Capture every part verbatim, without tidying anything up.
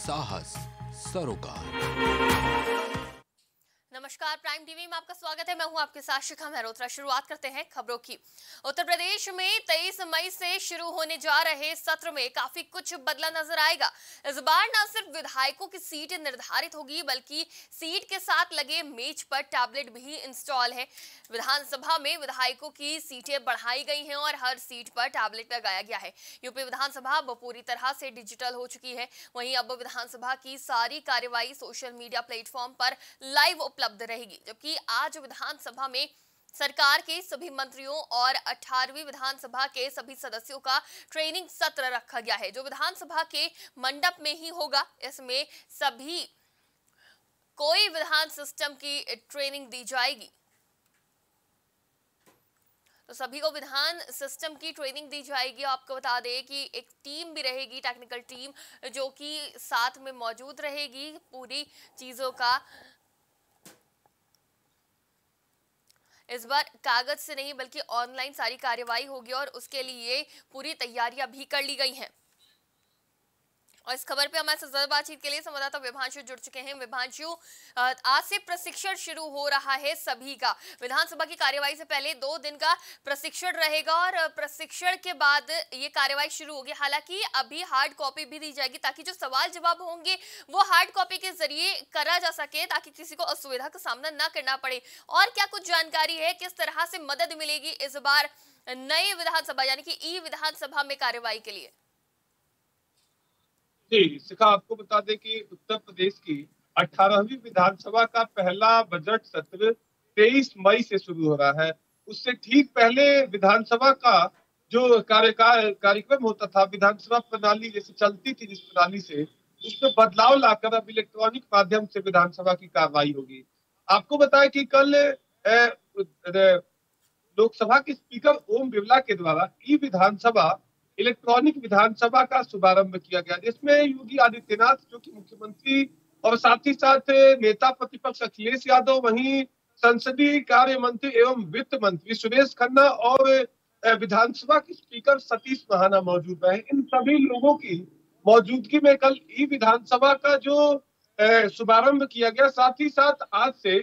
साहस सरोकार। नमस्कार, प्राइम टीवी में आपका स्वागत है। मैं हूं आपके साथ शिखा मेहरोत्रा। शुरुआत करते हैं खबरों की। उत्तर प्रदेश में तेईस मई से शुरू होने जा रहे सत्र में काफी कुछ बदला नजर आएगा। इस बार न सिर्फ विधायकों की सीट निर्धारित होगी, बल्कि सीट के साथ लगे मेज पर टैबलेट भी इंस्टॉल है। विधानसभा में विधायकों की सीटें बढ़ाई गई हैं और हर सीट पर टैबलेट लगाया गया है। यूपी विधानसभा अब पूरी तरह से डिजिटल हो चुकी है। वहीं अब विधानसभा की सारी कार्यवाही सोशल मीडिया प्लेटफॉर्म पर लाइव उपलब्ध रहेगी, जबकि आज विधानसभा में सरकार के सभी मंत्रियों और अठारहवीं विधानसभा के सभी सदस्यों का ट्रेनिंग सत्र रखा गया है, जो विधानसभा के मंडप में ही होगा। इसमें सभी कोई विधान सिस्टम की ट्रेनिंग दी जाएगी। तो सभी को विधान सिस्टम की ट्रेनिंग दी जाएगी। आपको बता दें कि एक टीम भी रहेगी, टेक्निकल टीम, जो कि साथ में मौजूद रहेगी। पूरी चीजों का इस बार कागज से नहीं बल्कि ऑनलाइन सारी कार्यवाही होगी और उसके लिए पूरी तैयारियां भी कर ली गई हैं। और इस खबर पे हमारे साथ ज्यादा बातचीत के लिए संवाददाता विभांशु जुड़ चुके हैं। विभांशु, आज से प्रशिक्षण शुरू हो रहा है सभी का। विधानसभा की कार्यवाही से पहले दो दिन का प्रशिक्षण रहेगा और प्रशिक्षण के बाद ये कार्यवाही शुरू होगी। हालांकि अभी हार्ड कॉपी भी दी जाएगी, ताकि जो सवाल जवाब होंगे वो हार्ड कॉपी के जरिए करा जा सके, ताकि किसी को असुविधा का सामना न करना पड़े। और क्या कुछ जानकारी है, किस तरह से मदद मिलेगी इस बार नए विधानसभा यानी कि ई विधानसभा में कार्यवाही के लिए? जी, शिखा, आपको बता दें कि उत्तर प्रदेश की अठारहवीं विधानसभा का पहला बजट सत्र तेईस मई से शुरू हो रहा है। उससे ठीक पहले विधानसभा का जो कार्यकाल कार्यक्रम होता था, विधानसभा प्रणाली जैसे चलती थी जिस प्रणाली से, उसमें बदलाव लाकर अब इलेक्ट्रॉनिक माध्यम से विधानसभा की कार्रवाई होगी। आपको बताएं कि कल लोकसभा के स्पीकर ओम बिरला के द्वारा ई विधानसभा इलेक्ट्रॉनिक विधानसभा का शुभारंभ किया गया, जिसमें योगी आदित्यनाथ जो कि मुख्यमंत्री और साथ ही साथ नेता प्रतिपक्ष अखिलेश यादव, वहीं संसदीय कार्य मंत्री एवं वित्त मंत्री सुरेश खन्ना और विधानसभा के स्पीकर सतीश महाना मौजूद रहे। इन सभी लोगों की मौजूदगी में कल ई विधानसभा का जो शुभारंभ किया गया। साथ ही साथ आज से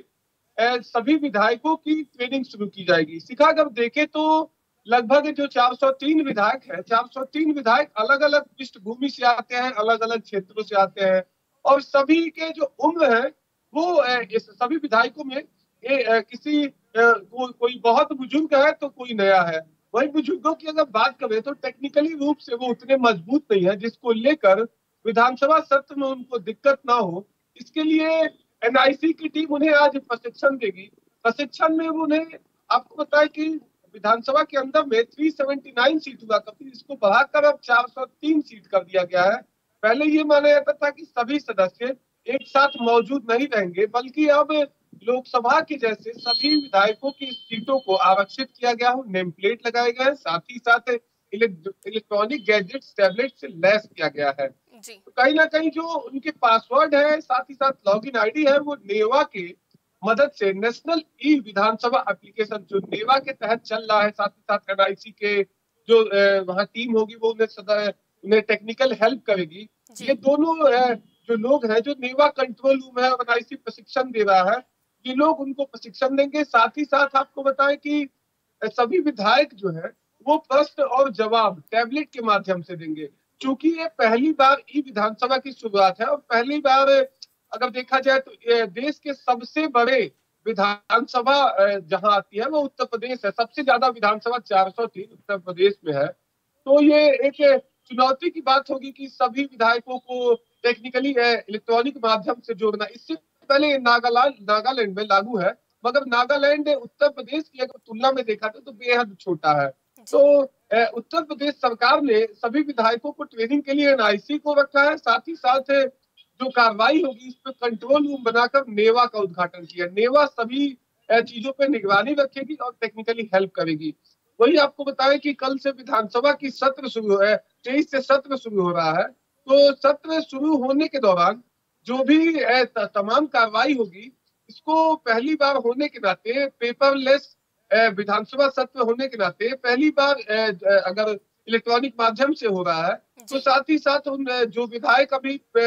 सभी विधायकों की ट्रेनिंग शुरू की जाएगी। शिखा, अगर देखें तो लगभग जो चार सौ तीन विधायक है, चार सौ तीन विधायक अलग अलग पृष्ठभूमि से आते हैं, अलग अलग क्षेत्रों से आते हैं, और सभी के जो उम्र है वो इस सभी विधायकों में ए, किसी को, कोई बहुत बुजुर्ग है तो कोई नया है। वही बुजुर्गों की अगर बात करें तो टेक्निकली रूप से वो उतने मजबूत नहीं है, जिसको लेकर विधानसभा सत्र में उनको दिक्कत ना हो, इसके लिए एनआईसी की टीम उन्हें आज प्रशिक्षण देगी। प्रशिक्षण में उन्हें, आपको बताया कि विधानसभा के अंदर में तीन सौ उन्यासी सीट हुआ करती, इसको बढ़ाकर अब चार सौ तीन सीट कर दिया गया है। पहले ये माना जाता था कि सभी सदस्य एक साथ मौजूद नहीं रहेंगे, बल्कि अब लोकसभा के जैसे सभी विधायकों की सीटों को आरक्षित किया गया है, नेम प्लेट लगाए गए हैं, साथ ही साथ इलेक्ट्रॉनिक गैजेट्स टैबलेट से लैस किया गया है। तो कहीं ना कहीं जो उनके पासवर्ड है, साथ ही साथ लॉगिन आईडी है, वो नेवा के मदद से नेशनल ई विधानसभा एप्लीकेशन जो नेवा के तहत चल रहा है, साथ ही साथ एनआईसी के जो वहाँ टीम होगी वो उन्हें सदा उन्हें टेक्निकल हेल्प करेगी। ये दोनों जो लोग हैं, जो नेवा कंट्रोल रूम है और एनआईसी प्रशिक्षण दे रहा है, ये लोग उनको प्रशिक्षण देंगे। साथ ही साथ आपको बताएं कि सभी विधायक जो है वो प्रश्न और जवाब टैबलेट के माध्यम से देंगे। चूंकि ये पहली बार ई विधानसभा की शुरुआत है और पहली बार अगर देखा जाए तो देश के सबसे बड़े विधानसभा जहां आती है वो उत्तर प्रदेश है। सबसे ज्यादा विधानसभा चार सौ तीन उत्तर प्रदेश में है। तो ये एक चुनौती की बात होगी कि सभी विधायकों को टेक्निकली इलेक्ट्रॉनिक माध्यम से जोड़ना। इससे पहले नागालैंड नागालैंड में लागू है, मगर नागालैंड उत्तर प्रदेश की अगर तुलना में देखा तो बेहद छोटा है। तो उत्तर प्रदेश सरकार ने सभी विधायकों को ट्रेनिंग के लिए एनआईसी को रखा है। साथ ही साथ जो कार्रवाई होगी इस पर कंट्रोल रूम बनाकर नेवा का उद्घाटन किया। नेवा सभी चीजों पर निगरानी रखेगी और टेक्निकली हेल्प करेगी। वही आपको बताएं कि कल से विधानसभा की सत्र शुरू है, तेईस से सत्र शुरू हो रहा है। तो सत्र शुरू होने के दौरान जो भी तमाम कार्रवाई होगी, इसको पहली बार होने के नाते पेपरलेस विधानसभा सत्र होने के नाते पहली बार अगर इलेक्ट्रॉनिक माध्यम से हो रहा है, तो साथ ही साथ उन जो विधायक अभी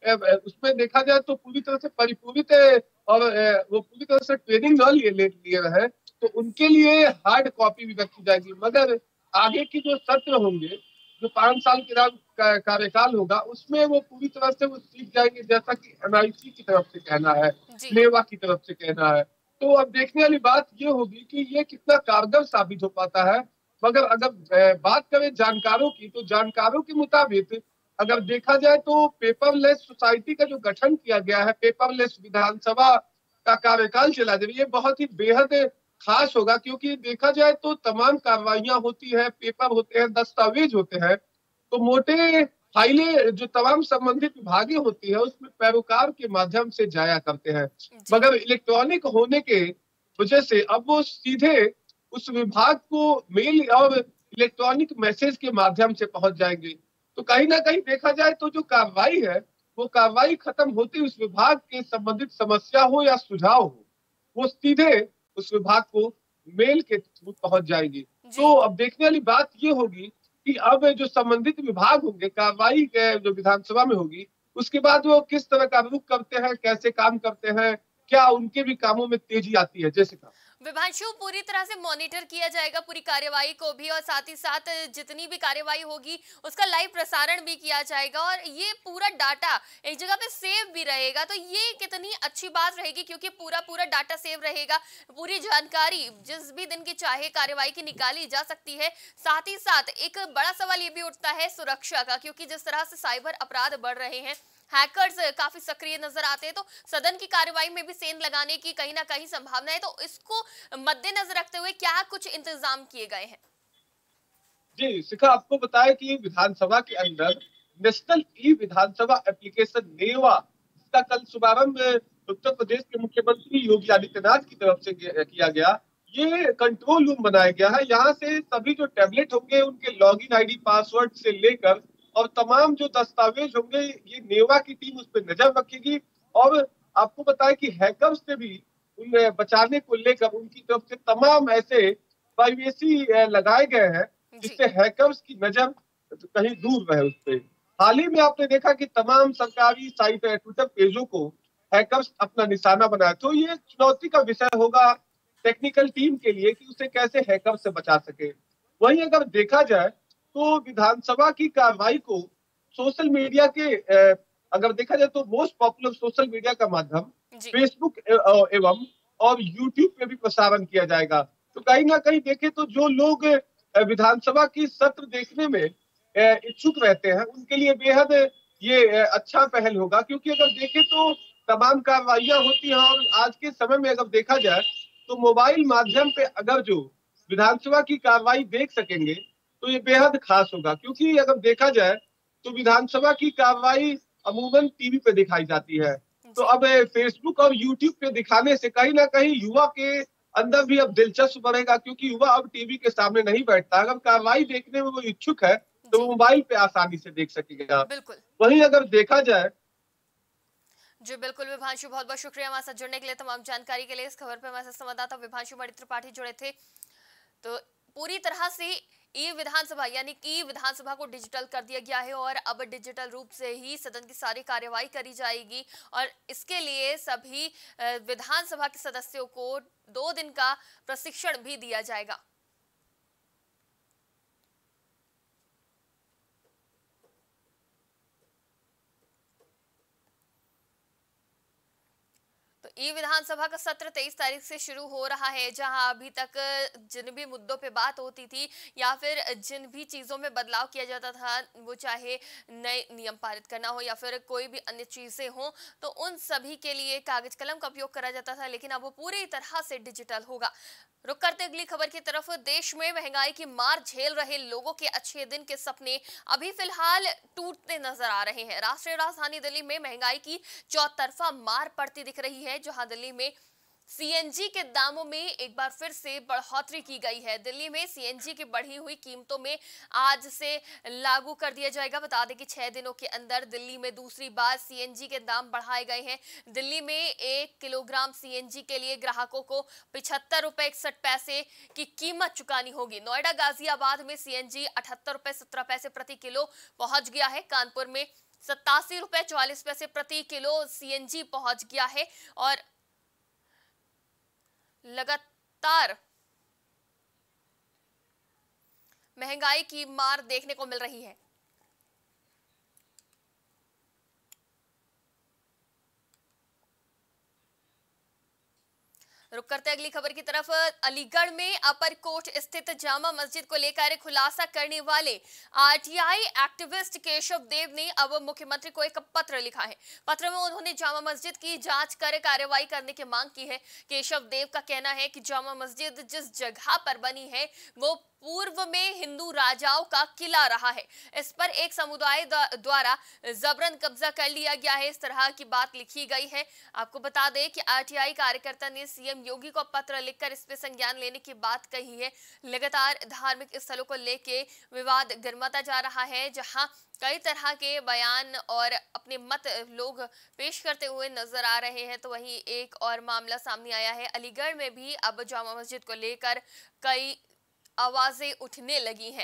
उसमें देखा जाए तो पूरी तरह से परिपूरित है और वो पूरी तरह से ट्रेनिंग न लिए ले लिए है, तो उनके लिए हार्ड कॉपी भी रखी जाएगी। मगर आगे की जो सत्र होंगे, जो पांच साल के का कार्यकाल होगा, उसमें वो पूरी तरह से वो सीख जाएंगे, जैसा कि एनआईसी की तरफ से कहना है, नेवा की तरफ से कहना है। तो अब देखने वाली बात ये होगी कि ये कितना कारगर साबित हो पाता है। मगर अगर बात करें जानकारों की, तो जानकारों के मुताबिक अगर देखा जाए तो पेपरलेस सोसाइटी का जो गठन किया गया है, पेपरलेस विधानसभा का कार्यकाल चला जाए, ये बहुत ही बेहद खास होगा। क्योंकि देखा जाए तो तमाम कार्रवाइयां होती है, पेपर होते हैं, दस्तावेज होते हैं, तो मोटे फाइलें जो तमाम संबंधित विभागें होती है उसमें पैरोकार के माध्यम से जाया करते हैं। मगर इलेक्ट्रॉनिक होने के वजह से अब वो सीधे उस विभाग को मेल और इलेक्ट्रॉनिक मैसेज के माध्यम से पहुंच जाएंगे। तो कहीं ना कहीं देखा जाए तो जो कार्रवाई है, वो कार्रवाई खत्म होते उस विभाग के संबंधित समस्या हो या सुझाव हो, वो सीधे उस विभाग को मेल के थ्रू पहुंच जाएगी। तो अब देखने वाली बात ये होगी कि अब जो संबंधित विभाग होंगे, कार्रवाई जो विधानसभा में होगी, उसके बाद वो किस तरह का रुख करते हैं, कैसे काम करते हैं, क्या उनके भी कामों में तेजी आती है। जैसे कहा विभांशु, पूरी तरह से मॉनिटर किया जाएगा पूरी कार्यवाही को भी, और साथ ही साथ जितनी भी कार्यवाही होगी उसका लाइव प्रसारण भी किया जाएगा, और ये पूरा डाटा एक जगह पे सेव भी रहेगा। तो ये कितनी अच्छी बात रहेगी, क्योंकि पूरा पूरा डाटा सेव रहेगा, पूरी जानकारी जिस भी दिन की चाहे कार्यवाही की निकाली जा सकती है। साथ ही साथ एक बड़ा सवाल ये भी उठता है सुरक्षा का, क्योंकि जिस तरह से साइबर अपराध बढ़ रहे हैं, हैकर्स काफी सक्रिय नजर आते हैं, तो सदन की कार्यवाही में भी सेंध लगाने की कहीं ना कहीं संभावना है। तो इसको मद्देनजर रखते हुए क्या कुछ इंतजाम किए गए हैं? जी शिखा, आपको बताया कि विधानसभा के अंदर नेशनल ई विधानसभा एप्लीकेशन नेवा, इसका कल शुभारंभ उत्तर प्रदेश के मुख्यमंत्री योगी आदित्यनाथ की तरफ से किया गया। ये कंट्रोल रूम बनाया गया है। यहाँ से सभी जो टैबलेट होंगे उनके लॉगिन आईडी, पासवर्ड से लेकर और तमाम जो दस्तावेज होंगे, ये नेवा की टीम उस पर नजर रखेगी। और आपको बताया कि हैकर्स से भी उन्हें बचाने को लेकर उनकी तरफ से तमाम ऐसे प्राइवेसी लगाए गए हैं, जिससे हैकर्स की नजर कहीं दूर रहे उस पर। हाल ही में आपने देखा कि तमाम सरकारी साइट, ट्विटर पेजों को हैकर्स अपना निशाना बनाया। तो ये चुनौती का विषय होगा टेक्निकल टीम के लिए कि उसे कैसे हैकर से बचा सके। वहीं अगर देखा जाए तो विधानसभा की कार्रवाई को सोशल मीडिया के अगर देखा जाए तो मोस्ट पॉपुलर सोशल मीडिया का माध्यम फेसबुक एवं और यूट्यूब पे भी प्रसारण किया जाएगा। तो कहीं ना कहीं देखे तो जो लोग विधानसभा की सत्र देखने में इच्छुक रहते हैं, उनके लिए बेहद ये अच्छा पहल होगा। क्योंकि अगर देखे तो तमाम कार्रवाइयां होती हैं, और आज के समय में अगर देखा जाए तो मोबाइल माध्यम पे अगर जो विधानसभा की कार्रवाई देख सकेंगे तो ये बेहद खास होगा। क्योंकि अगर देखा जाए तो विधानसभा की कार्रवाई अमूमन टीवी पे दिखाई जाती है, तो अब फेसबुक और यूट्यूब पे दिखाने से कहीं ना कहीं युवा के अंदर भी अब दिलचस्प बढ़ेगा। क्योंकि युवा अब टीवी के सामने नहीं बैठता, अगर कार्रवाई देखने में वो इच्छुक है तो वो मोबाइल पे आसानी से देख सकेगा। वहीं अगर देखा जाए जी बिल्कुल विभांशु, बहुत बहुत शुक्रिया हमारे साथ जुड़ने के लिए, तमाम जानकारी के लिए। इस खबर पे हमारे साथ संवाददाता विभांशु मणि त्रिपाठी जुड़े थे। तो पूरी तरह से ई विधानसभा यानी कि विधानसभा को डिजिटल कर दिया गया है, और अब डिजिटल रूप से ही सदन की सारी कार्यवाही करी जाएगी, और इसके लिए सभी विधानसभा के सदस्यों को दो दिन का प्रशिक्षण भी दिया जाएगा। ई विधानसभा का सत्र तेईस तारीख से शुरू हो रहा है, जहां अभी तक जिन भी मुद्दों पे बात होती थी या फिर जिन भी चीजों में बदलाव किया जाता था, वो चाहे नए नियम पारित करना हो या फिर कोई भी अन्य चीजें हो, तो उन सभी के लिए कागज कलम का उपयोग करा जाता था, लेकिन अब वो पूरी तरह से डिजिटल होगा। रुक करते अगली खबर की तरफ। देश में महंगाई की मार झेल रहे लोगों के अच्छे दिन के सपने अभी फिलहाल टूटते नजर आ रहे हैं। राष्ट्रीय राजधानी दिल्ली में महंगाई की चौतरफा मार पड़ती दिख रही है, जहां दिल्ली में सीएनजी के दामों में एक बार फिर से बढ़ोतरी की गई है। दिल्ली में सीएनजी की बढ़ी हुई कीमतों में आज से लागू कर दिया जाएगा। बता दें कि छह दिनों के अंदर दिल्ली में दूसरी बार सीएनजी के दाम बढ़ाए गए हैं। दिल्ली में एक किलोग्राम सीएनजी के लिए ग्राहकों को पिछहत्तर रुपए इकसठ पैसे की कीमत चुकानी होगी। नोएडा गाजियाबाद में सीएनजी अठहत्तर रुपए सत्रह पैसे प्रति किलो पहुंच गया है। कानपुर में सत्तासी रुपए चौवालीस पैसे प्रति किलो सीएनजी पहुंच गया है और लगातार महंगाई की मार देखने को मिल रही है। रुक करते अगली खबर की तरफ। अलीगढ़ में अपर कोर्ट स्थित जामा मस्जिद को लेकर खुलासा करने वाले आरटीआई एक्टिविस्ट केशव देव ने अब मुख्यमंत्री को एक पत्र लिखा है। पत्र में उन्होंने जामा मस्जिद की जांच कर कार्रवाई करने की मांग की है। केशव देव का कहना है कि जामा मस्जिद जिस जगह पर बनी है वो पूर्व में हिंदू राजाओं का किला रहा है। इस पर एक समुदाय द्वारा जबरन कब्जा कर लिया गया है, इस तरह की बात लिखी गई है। आपको बता दें कि आरटीआई कार्यकर्ता ने सीएम योगी को पत्र लिखकर इस पे संज्ञान लेने की बात कही है। लगातार धार्मिक स्थलों को लेके विवाद गर्माता जा रहा है, जहां कई तरह के बयान और अपने मत लोग पेश करते हुए नजर आ रहे हैं। तो वहीं एक और मामला सामने आया है। अलीगढ़ में भी अब जामा मस्जिद को लेकर कई आवाजें उठने लगी हैं।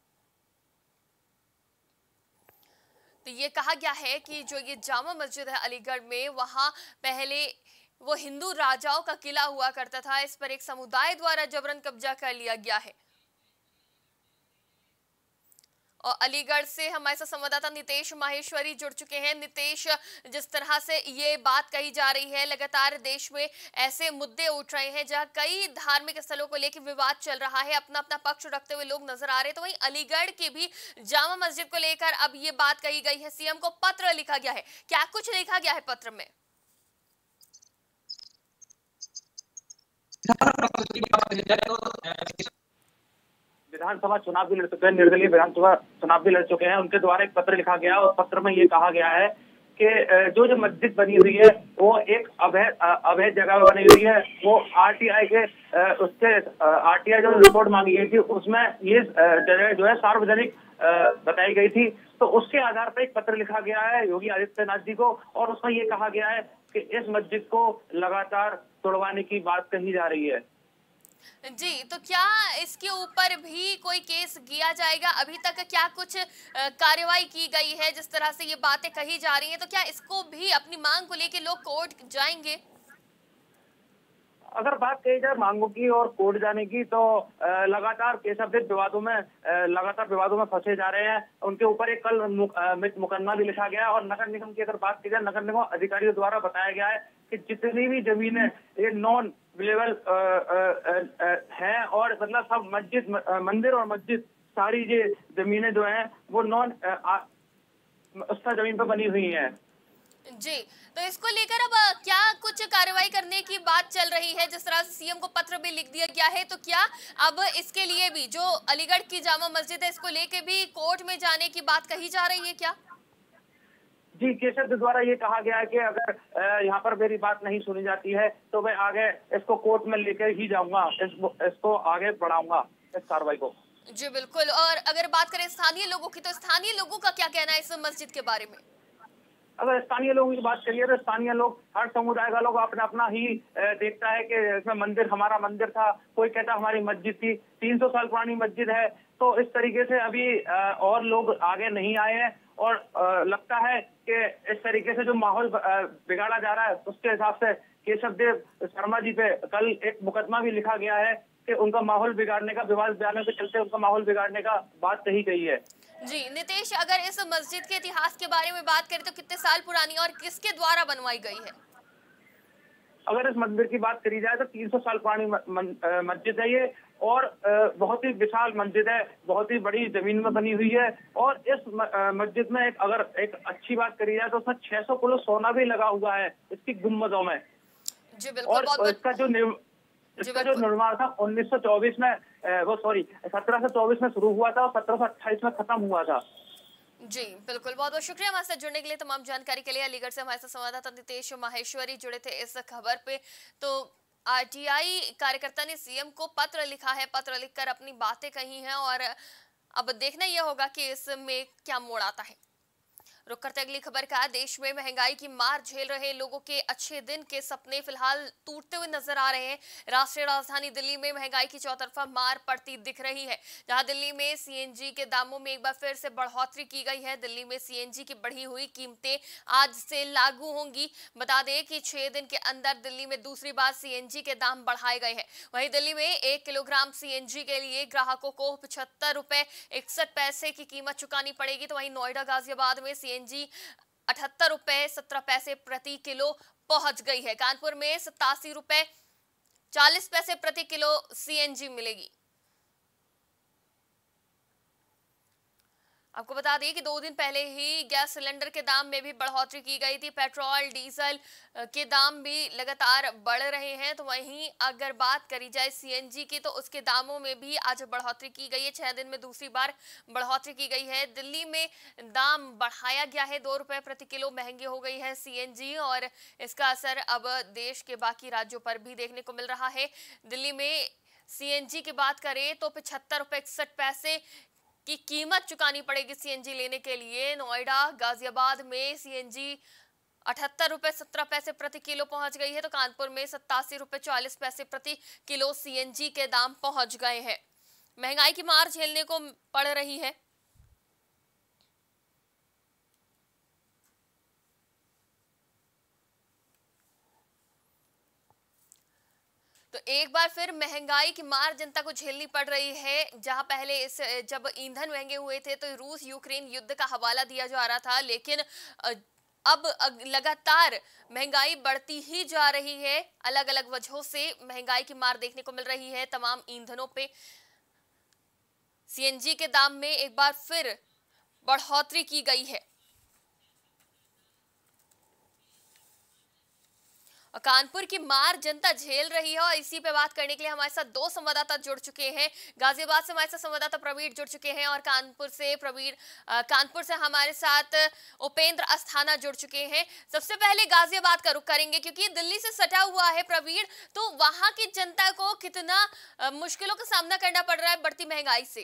तो ये कहा गया है कि जो ये जामा मस्जिद है अलीगढ़ में, वहां पहले वो हिंदू राजाओं का किला हुआ करता था। इस पर एक समुदाय द्वारा जबरन कब्जा कर लिया गया है। और अलीगढ़ से हमारे साथ संवाददाता नितेश माहेश्वरी जुड़ चुके हैं। नितेश, जिस तरह से ये बात कही जा रही है, लगातार देश में ऐसे मुद्दे उठ रहे हैं जहां कई धार्मिक स्थलों को लेकर विवाद चल रहा है, अपना अपना पक्ष रखते हुए लोग नजर आ रहे हैं। तो वहीं अलीगढ़ के भी जामा मस्जिद को लेकर अब ये बात कही गई है, सीएम को पत्र लिखा गया है। क्या कुछ लिखा गया है पत्र में? विधानसभा चुनाव भी लड़ चुके हैं, निर्दलीय विधानसभा चुनाव भी लड़ चुके हैं। उनके द्वारा एक पत्र लिखा गया और पत्र में ये कहा गया है कि जो जो मस्जिद बनी हुई है वो एक अवैध अवैध जगह में बनी हुई है। वो आरटीआई के उससे आरटीआई जो रिपोर्ट मांगी गई थी उसमें ये जगह जो है सार्वजनिक बताई गई थी। तो उसके आधार पर एक पत्र लिखा गया है योगी आदित्यनाथ जी को और उसमें ये कहा गया है कि इस मस्जिद को लगातार तोड़वाने की बात कही जा रही है। जी, तो क्या इसके ऊपर भी कोई केस किया जाएगा? अभी तक क्या कुछ कार्रवाई की गई है? जिस तरह से ये बातें कही जा रही हैं, तो क्या इसको भी अपनी मांग को लेके लोग कोर्ट जाएंगे? अगर बात कही जाए मांगों की और कोर्ट जाने की, तो लगातार केशव देव विवादों में लगातार विवादों में फंसे जा रहे हैं। उनके ऊपर एक कल मुकदमा भी लिखा गया और नगर निगम की अगर बात की जाए, नगर निगम अधिकारियों द्वारा बताया गया है कि जितनी भी जमीनें ये नॉन अवेलेबल है और मतलब सब मस्जिद मंदिर और मस्जिद सारी ये जमीनें जो हैं वो नॉन उस जमीन पर बनी हुई हैं। जी, तो इसको लेकर अब क्या कुछ कार्रवाई करने की बात चल रही है? जिस तरह से सीएम को पत्र भी लिख दिया गया है, तो क्या अब इसके लिए भी जो अलीगढ़ की जामा मस्जिद है इसको लेके भी कोर्ट में जाने की बात कही जा रही है क्या? जी, केशव द्वारा ये कहा गया है कि अगर यहाँ पर मेरी बात नहीं सुनी जाती है तो मैं आगे इसको कोर्ट में लेकर ही जाऊंगा, इस, इसको आगे बढ़ाऊंगा इस कार्रवाई को। जी बिल्कुल। और अगर बात करें स्थानीय लोगों की, तो स्थानीय लोगों का क्या कहना है इस मस्जिद के बारे में? अगर स्थानीय लोगों की बात करिए तो स्थानीय लोग, हर समुदाय का लोग अपना अपना ही देखता है कि इसमें मंदिर हमारा मंदिर था, कोई कहता हमारी मस्जिद थी, तीन सौ साल पुरानी मस्जिद है। तो इस तरीके से अभी और लोग आगे नहीं आए हैं और लगता है कि इस तरीके से जो माहौल बिगाड़ा जा रहा है उसके हिसाब से केशव देव शर्मा जी पे कल एक मुकदमा भी लिखा गया है कि उनका माहौल बिगाड़ने का, विवाद बयानों के चलते उनका माहौल बिगाड़ने का बात कही गई है। जी नितेश, अगर इस मस्जिद के इतिहास के बारे में बात करें तो कितने साल पुरानी और किसके द्वारा बनवाई गई है? अगर इस मंदिर की बात करी जाए तो तीन सौ साल पुरानी मस्जिद है ये और बहुत ही विशाल मस्जिद है, बहुत ही बड़ी जमीन में बनी हुई है। और इस मस्जिद में एक अगर एक अच्छी बात करी जाए तो उसमें छह सौ किलो सोना भी लगा हुआ है इसकी गुम्बदों में। जी बिल्कुल। और बहुत इसका जो इसका जो निर्माण था उन्नीस सौ चौबीस में वो सॉरी सत्रह सौ चौबीस में शुरू हुआ था और सत्रह सौ अट्ठाईस में खत्म हुआ था। जी बिल्कुल, बहुत बहुत शुक्रिया हमारे साथ जुड़ने के लिए। तमाम जानकारी के लिए अलीगढ़ से हमारे साथ संवाददाता नितेश माहेश्वरी जुड़े थे इस खबर पे। तो आरटीआई कार्यकर्ता ने सीएम को पत्र लिखा है, पत्र लिखकर अपनी बातें कही हैं और अब देखना यह होगा कि इसमें क्या मोड़ आता है। रुक करते अगली खबर का। देश में महंगाई की मार झेल रहे लोगों के अच्छे दिन के सपने फिलहाल टूटते हुए नजर आ रहे हैं। राष्ट्रीय राजधानी दिल्ली में महंगाई की चौतरफा मार पड़ती दिख रही है, जहां दिल्ली में सीएनजी के दामों में एक बार फिर से बढ़ोतरी की गई है। दिल्ली में सीएनजी की बढ़ी हुई कीमतें आज से लागू होंगी। बता दें कि छह दिन के अंदर दिल्ली में दूसरी बार सीएनजी के दाम बढ़ाए गए हैं। वहीं दिल्ली में एक किलोग्राम सीएनजी के लिए ग्राहकों को पचहत्तर रुपए इकसठ पैसे की कीमत चुकानी पड़ेगी। तो वहीं नोएडा गाजियाबाद में सीएनजी अठहत्तर रुपए सत्रह पैसे प्रति किलो पहुंच गई है। कानपुर में सतासी रुपए चालीस पैसे प्रति किलो सीएनजी मिलेगी। आपको बता दें कि दो दिन पहले ही गैस सिलेंडर के दाम में भी बढ़ोतरी की गई थी। पेट्रोल डीजल के दाम भी लगातार बढ़ रहे हैं। तो वहीं अगर बात करी जाए सीएनजी की, तो उसके दामों में भी आज बढ़ोतरी की गई है। छह दिन में दूसरी बार बढ़ोतरी की गई है। दिल्ली में दाम बढ़ाया गया है, दो रुपए प्रति किलो महंगी हो गई है सीएनजी, और इसका असर अब देश के बाकी राज्यों पर भी देखने को मिल रहा है। दिल्ली में सीएनजी की बात करें तो पचहत्तर रुपए इकसठ पैसे की कीमत चुकानी पड़ेगी सीएनजी लेने के लिए। नोएडा गाजियाबाद में सीएनजी अठहत्तर रुपए सत्रह पैसे प्रति किलो पहुंच गई है। तो कानपुर में सत्तासी रुपए चालीस पैसे प्रति किलो सीएनजी के दाम पहुंच गए हैं। महंगाई की मार झेलने को पड़ रही है। तो एक बार फिर महंगाई की मार जनता को झेलनी पड़ रही है। जहां पहले इस जब ईंधन महंगे हुए थे तो रूस यूक्रेन युद्ध का हवाला दिया जा रहा था, लेकिन अब लगातार महंगाई बढ़ती ही जा रही है। अलग अलग वजहों से महंगाई की मार देखने को मिल रही है। तमाम ईंधनों पे सीएनजी के दाम में एक बार फिर बढ़ोतरी की गई है। और कानपुर की मार जनता झेल रही है, और इसी पे बात करने के लिए हमारे साथ दो संवाददाता जुड़ चुके हैं। गाजियाबाद से हमारे साथ संवाददाता प्रवीण जुड़ चुके हैं, और कानपुर से प्रवीण कानपुर से हमारे साथ उपेंद्र अस्थाना जुड़ चुके हैं। सबसे पहले गाजियाबाद का रुख करेंगे, क्योंकि दिल्ली से सटा हुआ है प्रवीण, तो वहां की जनता को कितना मुश्किलों का सामना करना पड़ रहा है बढ़ती महंगाई से?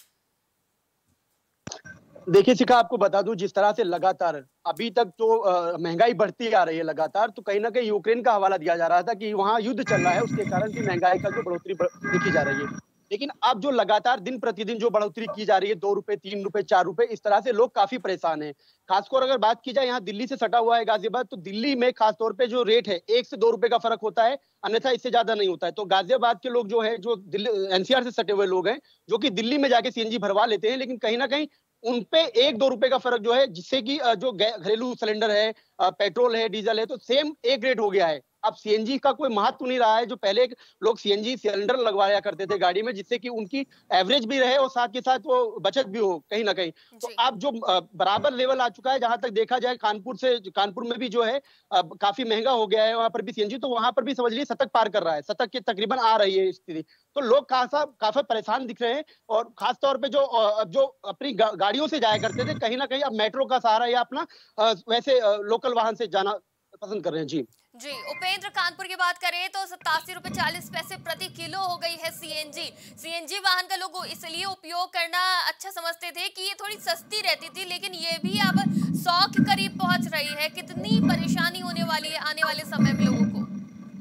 देखिए शिखा, आपको बता दूं, जिस तरह से लगातार अभी तक तो महंगाई बढ़ती आ रही है लगातार, तो कहीं ना कहीं यूक्रेन का हवाला दिया जा रहा था कि वहां युद्ध चल रहा है, उसके कारण की महंगाई का जो बढ़ोतरी देखी जा रही है। लेकिन अब जो लगातार दिन प्रतिदिन जो बढ़ोतरी की जा रही है, दो रुपए तीन रुपए चार रुपए, इस तरह से लोग काफी परेशान हैं। खासकर अगर बात की जाए, यहाँ दिल्ली से सटा हुआ है गाजियाबाद, तो दिल्ली में खासतौर पे जो रेट है एक से दो रुपए का फर्क होता है, अन्यथा इससे ज्यादा नहीं होता है। तो गाजियाबाद के लोग जो है, जो दिल्ली एनसीआर से सटे हुए लोग हैं, जो कि दिल्ली में जाके सीएनजी भरवा लेते हैं, लेकिन कहीं ना कहीं उनपे एक दो रुपए का फर्क जो है, जिससे कि जो घरेलू सिलेंडर है, पेट्रोल है, डीजल है, तो सेम एक रेट हो गया है। अब सीएनजी का कोई महत्व नहीं रहा है। जो पहले लोग सीएनजी सिलेंडर लगवाया करते थे गाड़ी में, जिससे कि उनकी एवरेज भी रहे और साथ के साथ वो बचत भी हो कहीं ना कहीं। तो अब जो बराबर लेवल आ चुका है, जहां तक देखा जाए कानपुर से, कानपुर में भी जो है काफी महंगा हो गया है वहां पर भी सीएनजी, तो वहां पर भी समझ लीजिए शतक पार कर रहा है, शतक के तकरीबन आ रही है स्थिति। तो लोग खासा काफी परेशान दिख रहे हैं, और खासतौर पर जो जो अपनी गाड़ियों से जाया करते थे, कहीं ना कहीं अब मेट्रो का सहारा या अपना वैसे लोकल वाहन से जाना पसंद कर रहे हैं। जी जी उपेंद्र, कानपुर की बात करें तो सतासी रुपए चालीस पैसे प्रति किलो हो गई है सीएनजी। सीएनजी वाहन का लोग इसलिए उपयोग करना अच्छा समझते थे कि ये थोड़ी सस्ती रहती थी, लेकिन ये भी अब सौ के करीब पहुंच रही है। कितनी परेशानी होने वाली है आने वाले समय में लोगों को?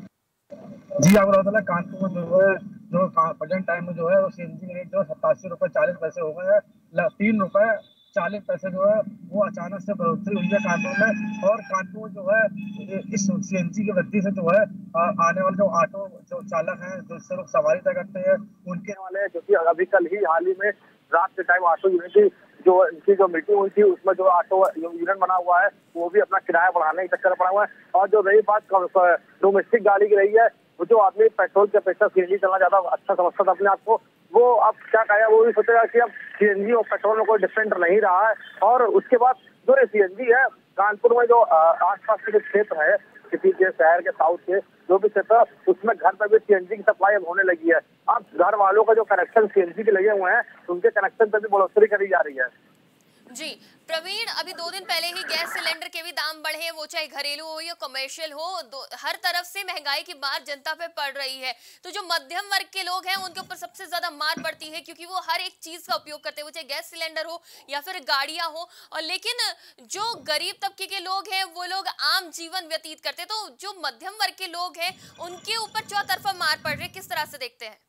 जी आपको पता है, कानपुर में जो है, जो प्रेजेंट टाइम में जो है, सीएनजी रेट जो सतासी रुपए चालीस पैसे हो गए हैं। तीन रुपए चालीस पैसे जो है वो अचानक से बढ़ोतरी हुई है कानपुर में। और कानपुर जो है इस सीएनजी की वृद्धि से जो है आने वाले जो ऑटो जो चालक हैं, जिससे लोग सवारी तय करते हैं, उनके वाले, जो कि अभी कल ही हाल ही में रात के टाइम ऑटो यूनियन की जो इनकी जो मीटिंग हुई थी, उसमें जो ऑटो यूनियन बना हुआ है वो भी अपना किराया बढ़ाने के चक्कर पड़ा हुआ है। और जो रही बात डोमेस्टिक गाड़ी की रही है, वो जो आदमी पेट्रोल के अपेक्षा सीएनजी चलना ज्यादा अच्छा समझता था अपने आप को, वो अब क्या कहेगा, वो भी सोचेगा कि अब सीएनजी और पेट्रोल में कोई डिफरेंट नहीं रहा है। और उसके बाद जो ये सीएनजी है, कानपुर में जो आसपास के जो क्षेत्र है, किसी के शहर के साउथ के जो भी क्षेत्र, उसमें घर पर भी सीएनजी की सप्लाई अब होने लगी है। अब घर वालों का जो कनेक्शन सीएनजी के लगे हुए हैं, उनके कनेक्शन पर भी बढ़ोतरी करी जा रही है। जी प्रवीण, अभी दो दिन पहले ही गैस सिलेंडर के भी दाम बढ़े हैं, वो चाहे घरेलू हो या कमर्शियल हो, हर तरफ से महंगाई की मार जनता पे पड़ रही है। तो जो मध्यम वर्ग के लोग हैं उनके ऊपर सबसे ज्यादा मार पड़ती है, क्योंकि वो हर एक चीज का उपयोग करते हैं, वो चाहे गैस सिलेंडर हो या फिर गाड़ियां हो। और लेकिन जो गरीब तबके के लोग हैं वो लोग आम जीवन व्यतीत करते हैं, तो जो मध्यम वर्ग के लोग हैं उनके ऊपर चौतरफा मार पड़ रही है, किस तरह से देखते हैं?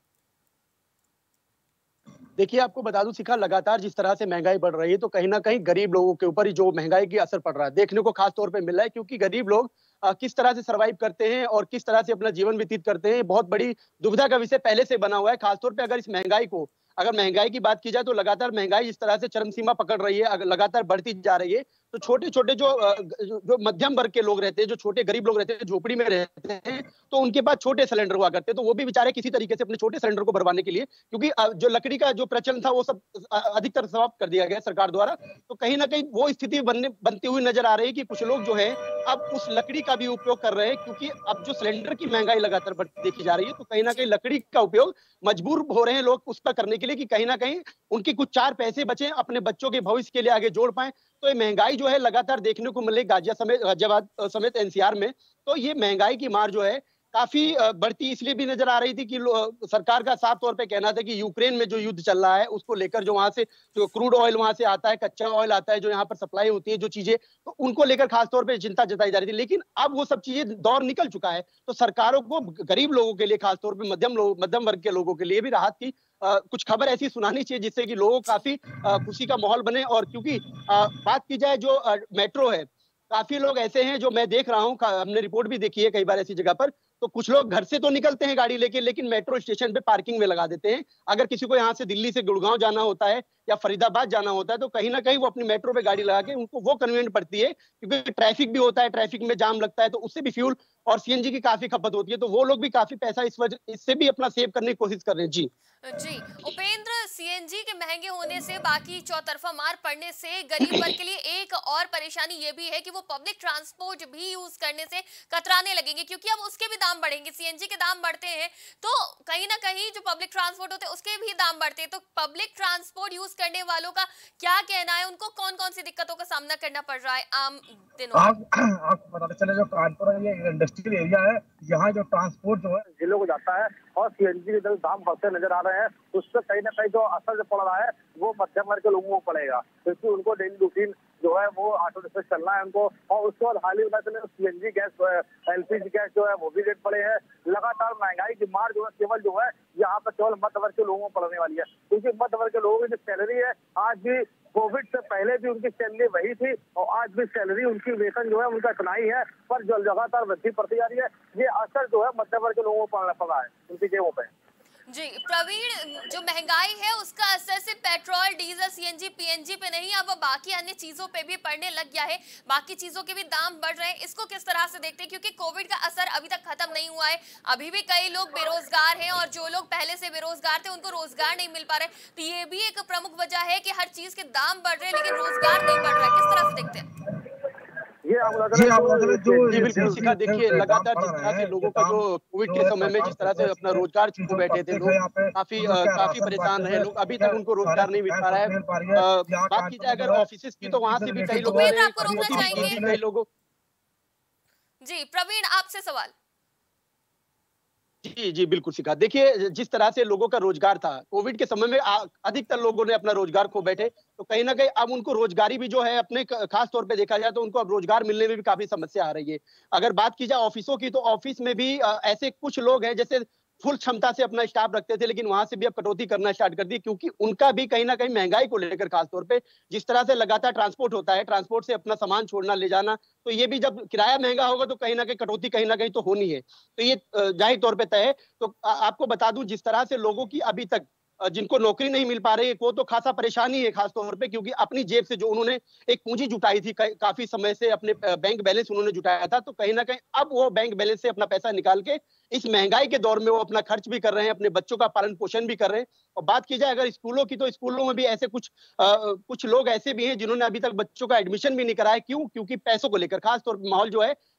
देखिए, आपको बता दूं शिखा, लगातार जिस तरह से महंगाई बढ़ रही है तो कहीं ना कहीं गरीब लोगों के ऊपर ही जो महंगाई की असर पड़ रहा है देखने को खास तौर पे मिल रहा है, क्योंकि गरीब लोग अ, किस तरह से सरवाइव करते हैं और किस तरह से अपना जीवन व्यतीत करते हैं, बहुत बड़ी दुविधा का विषय पहले से बना हुआ है। खासतौर पे अगर इस महंगाई को अगर महंगाई की बात की जाए तो लगातार महंगाई इस तरह से चरम सीमा पकड़ रही है, अगर लगातार बढ़ती जा रही है, तो छोटे छोटे जो अ, जो जो मध्यम वर्ग के लोग रहते हैं, जो छोटे गरीब लोग रहते हैं, झोपड़ी में रहते हैं, तो उनके पास छोटे सिलेंडर हुआ करते हैं, तो वो भी बेचारे किसी तरीके से अपने छोटे सिलेंडर को भरवाने के लिए, क्योंकि अ, जो लकड़ी का जो प्रचलन था वो सब अ, अधिकतर समाप्त कर दिया गया सरकार द्वारा, तो कहीं ना कहीं वो स्थिति बनने बनती हुई नजर आ रही है कि कुछ लोग जो है अब उस लकड़ी का भी उपयोग कर रहे हैं, क्योंकि अब जो सिलेंडर की महंगाई लगातार बढ़ती देखी जा रही है, तो कहीं ना कहीं लकड़ी का उपयोग मजबूर हो रहे हैं लोग उस पर करने के लिए कि कहीं ना कहीं उनके कुछ चार पैसे बचे, अपने बच्चों के भविष्य के लिए आगे जोड़ पाए। तो ये महंगाई जो है लगातार देखने को मिले गाजिया समेत गाजियाबाद समेत एनसीआर में, तो ये महंगाई की मार जो है काफी बढ़ती इसलिए भी नजर आ रही थी कि सरकार का साफ तौर पे कहना था कि यूक्रेन में जो युद्ध चल रहा है उसको लेकर, जो वहां से जो क्रूड ऑयल वहां से आता है, कच्चा ऑयल आता है, जो यहाँ पर सप्लाई होती है, जो चीजें, तो उनको लेकर खासतौर पे चिंता जताई जा रही थी। लेकिन अब वो सब चीजें दौर निकल चुका है, तो सरकारों को गरीब लोगों के लिए, खासतौर पर मध्यम लोग मध्यम वर्ग के लोगों के लिए भी राहत की आ, कुछ खबर ऐसी सुनानी चाहिए जिससे कि लोगों को काफी आ, खुशी का माहौल बने। और क्योंकि आ, बात की जाए जो आ, मेट्रो है, काफी लोग ऐसे हैं जो मैं देख रहा हूँ, हमने रिपोर्ट भी देखी है कई बार ऐसी जगह पर, तो कुछ लोग घर से तो निकलते हैं गाड़ी लेके, लेकिन मेट्रो स्टेशन पे पार्किंग में लगा देते हैं। अगर किसी को यहाँ से दिल्ली से गुड़गांव जाना होता है या फरीदाबाद जाना होता है तो कहीं ना कहीं वो अपनी मेट्रो पे गाड़ी लगा के, उनको वो कन्वीनियंट पड़ती है, क्योंकि ट्रैफिक भी होता है, ट्रैफिक में जाम लगता है, तो उससे भी फ्यूल और सीएनजी की काफी खपत होती है, तो वो लोग भी काफी पैसा इस वजह इससे भी अपना सेव करने की कोशिश कर रहे हैं। जी जी उपेंद्र, सीएनजी के महंगे होने से, बाकी चौतरफा मार पड़ने से गरीब वर्ग के लिए एक और परेशानी ये भी है कि वो पब्लिक ट्रांसपोर्ट भी यूज करने से कतराने लगेंगे, क्योंकि अब उसके भी दाम बढ़ेंगे। सीएनजी के दाम बढ़ते हैं तो कहीं ना कहीं जो पब्लिक ट्रांसपोर्ट होते हैं उसके भी दाम बढ़ते हैं, तो पब्लिक ट्रांसपोर्ट यूज करने वालों का क्या कहना है, उनको कौन कौन सी दिक्कतों का सामना करना पड़ रहा है आम दिनों में? आप आपको पता चले जो कानपुर ये इंडस्ट्रियल एरिया है, यहाँ जो ट्रांसपोर्ट जो है जिलों को जाता है और सीएनजी के जो दाम बढ़ते नजर आ रहे हैं, उससे कहीं ना कहीं जो असर जो पड़ रहा है वो मध्यम वर्ग के लोगों को पड़ेगा, क्योंकि उनको डेली रूटीन जो है वो ऑटो रिक्शा चलना है उनको। और उसके बाद हाल ही में सीएनजी गैस, एलपीजी गैस जो है वो भी रेट बढ़े हैं। लगातार महंगाई की मार जो है केवल जो है यहाँ पर केवल मध्य वर्ग के लोगों को पड़ने वाली है, क्योंकि मध्य वर्ग के लोगों की जो सैलरी है, आज भी कोविड से पहले भी उनकी सैलरी वही थी और आज भी सैलरी उनकी, वेतन जो है उनका इतना ही है, पर जो लगातार वृद्धि बढ़ती जा रही है, ये असर जो है मध्य वर्ग के लोगों को पड़ना पड़ रहा है उनकी जेबों पे। जी प्रवीण, जो महंगाई है उसका असर सिर्फ पेट्रोल, डीजल, सीएनजी, पीएनजी पे नहीं, अब बाकी अन्य चीजों पे भी पड़ने लग गया है, बाकी चीजों के भी दाम बढ़ रहे हैं। इसको किस तरह से देखते हैं, क्योंकि कोविड का असर अभी तक खत्म नहीं हुआ है, अभी भी कई लोग बेरोजगार हैं और जो लोग पहले से बेरोजगार थे उनको रोजगार नहीं मिल पा रहे, तो ये भी एक प्रमुख वजह है कि हर चीज के दाम बढ़ रहे हैं लेकिन रोजगार नहीं बढ़ रहा है। किस तरह से देखते हैं? ये जो जी बिल्कुल शिखा, देखिए लगातार जिस तरह से लोगों का जो कोविड के समय में जिस तरह से अपना रोजगार छू बैठे थे लोग, काफी काफी परेशान रहे लोग, अभी तक उनको रोजगार नहीं मिल पा रहा है। बात की जाए अगर ऑफिस की तो वहां से भी कई लोगों ने कई लोगों जी प्रवीण, आपसे सवाल। जी जी बिल्कुल शिखा, देखिए जिस तरह से लोगों का रोजगार था कोविड के समय में, अधिकतर लोगों ने अपना रोजगार खो बैठे, तो कहीं ना कहीं अब उनको रोजगारी भी जो है अपने, खास तौर पे देखा जाए तो उनको अब रोजगार मिलने में भी काफी समस्या आ रही है। अगर बात की जाए ऑफिसों की, तो ऑफिस में भी ऐसे कुछ लोग हैं जैसे फुल क्षमता से अपना स्टाफ रखते थे, लेकिन वहां से भी अब कटौती करना स्टार्ट कर दी, क्योंकि उनका भी कहीं ना कहीं महंगाई को लेकर, खासतौर पे जिस तरह से लगातार ट्रांसपोर्ट होता है, ट्रांसपोर्ट से अपना सामान छोड़ना ले जाना, तो ये भी जब किराया महंगा होगा तो कहीं ना कहीं कटौती कहीं ना कहीं तो होनी है, तो ये जाहिर तौर पे तय है। तो आपको बता दूं जिस तरह से लोगों की अभी तक जिनको नौकरी नहीं मिल पा रही है, वो तो खासा परेशानी है खास तौर पे, क्योंकि अपनी जेब से जो उन्होंने एक पूंजी जुटाई थी काफी समय से, अपने बैंक बैलेंस उन्होंने जुटाया था, तो कहीं ना कहीं अब वो बैंक बैलेंस से अपना पैसा निकाल के इस महंगाई के दौर में वो अपना खर्च भी कर रहे हैं, अपने बच्चों का पालन पोषण भी कर रहे हैं। और बात की जाए अगर स्कूलों की, तो स्कूलों में भी ऐसे कुछ आ, कुछ लोग ऐसे भी हैं जिन्होंने अभी तक बच्चों का एडमिशन भी नहीं कराया। क्यों? क्योंकि पैसों को लेकर, खासतौर पर माहौल जो है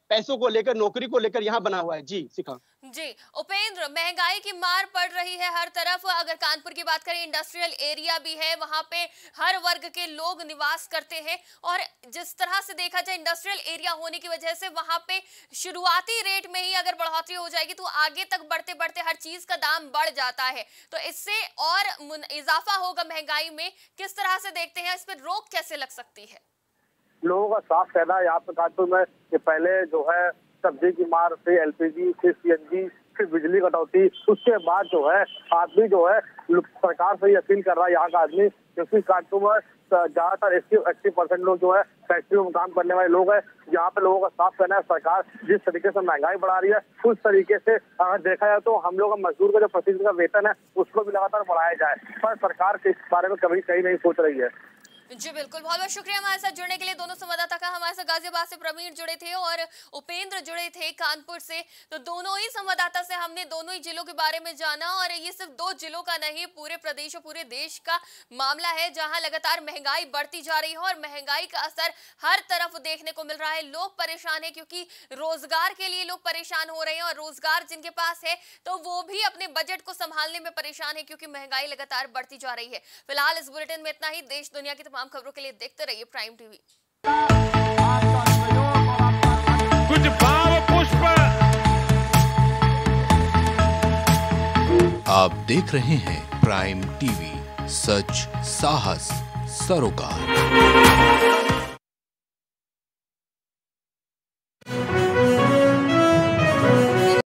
पैसों को लेकर, नौकरी को लेकर यहाँ बना हुआ है। जी शिखा। जी उपेंद्र, महंगाई की मार पड़ रही है हर तरफ। अगर कानपुर की बात करें, इंडस्ट्रियल एरिया भी है, वहां पे हर वर्ग के लोग निवास करते हैं और जिस तरह से देखा जाए इंडस्ट्रियल एरिया होने की वजह से वहां पे शुरुआती रेट में ही अगर बढ़ोतरी हो जाएगी तो आगे तक बढ़ते बढ़ते हर चीज का दाम बढ़ जाता है, तो इससे और इजाफा होगा महंगाई में। किस तरह से देखते हैं, इस पर रोक कैसे लग सकती है? लोगों का साफ कहना है यहाँ पे कानपुर में कि पहले जो है सब्जी की मार, फिर एलपीजी, फिर सीएनजी, फिर बिजली कटौती, उसके बाद जो है आदमी जो है सरकार से ही अपील कर रहा है यहाँ का आदमी, क्योंकि कानपुर में ज्यादातर अस्सी अस्सी परसेंट लोग जो है फैक्ट्रियों में काम करने वाले लोग हैं। यहाँ पे लोगों का साफ कहना है सरकार जिस तरीके से महंगाई बढ़ा रही है उस तरीके से अगर देखा जाए तो हम लोग का मजदूर का जो प्रतिदिन का वेतन है उसको भी लगातार बढ़ाया जाए, पर सरकार इस बारे में कभी कहीं नहीं सोच रही है। जी बिल्कुल, बहुत बहुत शुक्रिया हमारे साथ जुड़ने के लिए दोनों संवाददाता का। हमारे साथ गाजियाबाद से प्रवीण जुड़े थे और उपेंद्र जुड़े थे कानपुर से। तो दोनों ही संवाददाता से हमने दोनों ही जिलों के बारे में जाना और ये सिर्फ दो जिलों का नहीं, पूरे प्रदेश और पूरे देश का मामला है जहां लगातार महंगाई बढ़ती जा रही है और महंगाई का असर हर तरफ देखने को मिल रहा है। लोग परेशान है क्योंकि रोजगार के लिए लोग परेशान हो रहे हैं और रोजगार जिनके पास है तो वो भी अपने बजट को संभालने में परेशान है क्योंकि महंगाई लगातार बढ़ती जा रही है। फिलहाल इस बुलेटिन में इतना ही। देश दुनिया की तमाम खबरों के लिए देखते रहिए प्राइम टीवी। कुछ भाव पुष्प। आप देख रहे हैं प्राइम टीवी, सच साहस सरोकार।